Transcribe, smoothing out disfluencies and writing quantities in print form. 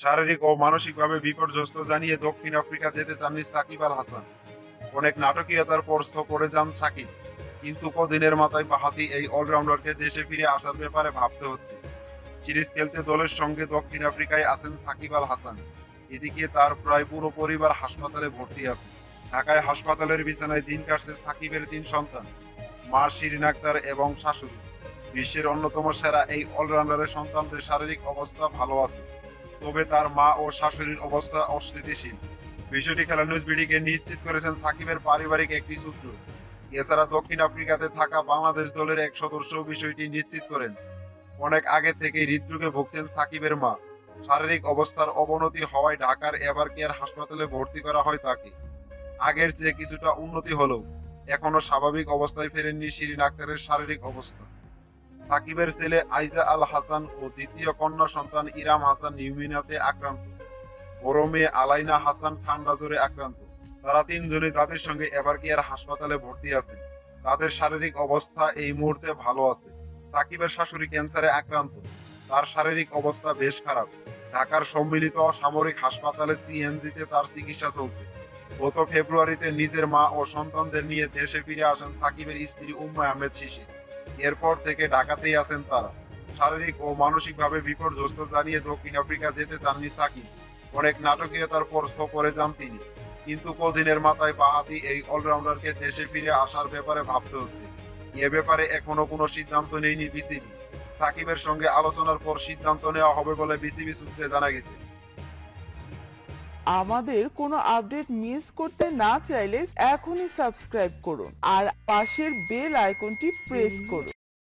শারীরিক ও মানসিকভাবে বিপর্যস্ত জানিয়ে দক্ষিণ আফ্রিকা যেতে চাননি সাকিব আল হাসান। অনেক নাটকীয়তার পর সফরে যান সাকিব, কিন্তু কদিনের মাথায় বাঁহাতি এই অলরাউন্ডারকে দেশে ফিরে আসার ব্যাপারে ভাবতে হচ্ছে। সিরিজ খেলতে দলের সঙ্গে দক্ষিণ আফ্রিকায় আছেন সাকিব আল হাসান। এদিকে তার প্রায় পুরো পরিবার হাসপাতালে ভর্তি আছে। ঢাকায় হাসপাতালের বিছানায় দিন কাটছে সাকিবের ৩ সন্তান, মা শিরিন আক্তার এবং শাশুড়ি। বিশ্বের অন্যতম সেরা এই অলরাউন্ডারের সন্তানদের শারীরিক অবস্থা ভালো আছে, তবে তার মা ও শাশুড়ির অবস্থা অস্থিতিশীল। বিষয়টি খেলা নিউজ বিডিকে নিশ্চিত করেছেন সাকিবের পারিবারিক একটি সূত্র। এছাড়া দক্ষিণ আফ্রিকাতে থাকা বাংলাদেশ দলের এক সদস্য বিষয়টি নিশ্চিত করেন। অনেক আগে থেকেই হৃদরোগে ভুগছেন সাকিবের মা। শারীরিক অবস্থার অবনতি হওয়ায় ঢাকার এভার কেয়ার হাসপাতালে ভর্তি করা হয় তাকে। আগের চেয়ে কিছুটা উন্নতি হলেও এখনো স্বাভাবিক অবস্থায় ফেরেননি শিরিন আক্তারের শারীরিক অবস্থা। সাকিবের ছেলে আইজা আল হাসান ও দ্বিতীয় কন্যা সন্তান ইরাম হাসান নিউমোনিয়াতে আক্রান্ত। বড় মেয়ে আলাইনা হাসান ঠান্ডা জ্বরে আক্রান্ত। তারা তিনজনই তাদের সঙ্গে এভার কেয়ার হাসপাতালে ভর্তি আছে। তাদের শারীরিক অবস্থা এই মুহূর্তে ভালো আছে। সাকিবের শাশুড়ি ক্যান্সারে আক্রান্ত, তার শারীরিক অবস্থা বেশ খারাপ। ঢাকার সম্মিলিত সামরিক হাসপাতালে সিএমজিতে তার চিকিৎসা চলছে। গত ফেব্রুয়ারিতে নিজের মা ও সন্তানদের নিয়ে দেশে ফিরে আসেন সাকিবের স্ত্রী উম্মে আহমেদ শিশির। এরপর থেকে ঢাকাতেই আছেন তারা। শারীরিক ও মানসিকভাবে বিপর্যস্ত জানিয়ে দক্ষিণ আফ্রিকা যেতে চাননি সাকিব। অনেক নাটকীয়তার পর সফরে যান তিনি, কিন্তু কদিনের মাথায় বাঁহাতি এই অলরাউন্ডারকে দেশে ফিরে আসার ব্যাপারে ভাবতে হচ্ছে। এ ব্যাপারে এখনো কোনো সিদ্ধান্ত নেয়নি বিসিবি। সাকিবের সঙ্গে আলোচনার পর সিদ্ধান্ত নেওয়া হবে বলে বিসিবি সূত্রে জানা গেছে। আমাদের কোনো আপডেট মিস করতে না চাইলে এখনই সাবস্ক্রাইব করুন আর পাশের বেল আইকনটি প্রেস করুন।